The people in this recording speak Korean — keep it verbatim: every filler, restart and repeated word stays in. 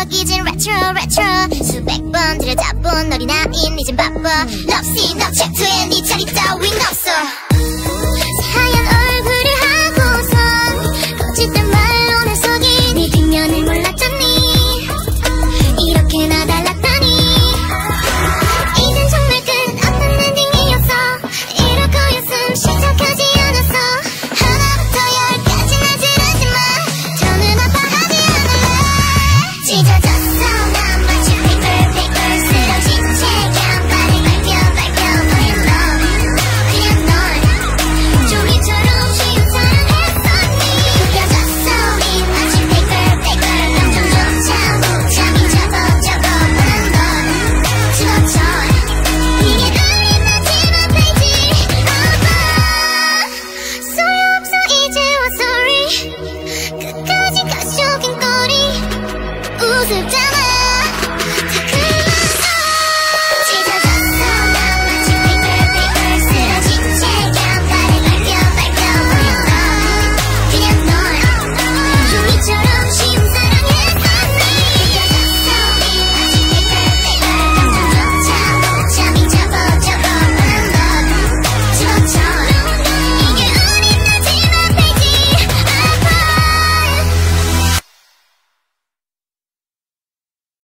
이젠 retro retro 수백 번 들여다본 어린아인 이젠 바빠 럽시 너 챕터에 네 자리 따윈 없어 하얀 얼굴을 하고선 거짓된 말로 날 속인 네 뒷면을 몰랐잖니 이렇게나 달랐다니 이젠 정말 끝없는 엔딩이었어 이럴 거였음 시작하지 않았어 하나부터 열까지 날 지르지마 더는 아파하지 않을래 찢어졌어 난 마치 paper paper 쓰러진 책 양발을 밟혀 밟혀 너의 love 그냥 넌 종이처럼 쉬운 사랑했었니 구겨졌어 우린 마치 paper paper 감정조차 못 참이 접어 접어 원한 건 지웠죠 이게 아닌 마지막 페이지 아마 소용없어 이제와 sorry 끝까지 가쇼긴 거리 웃을 때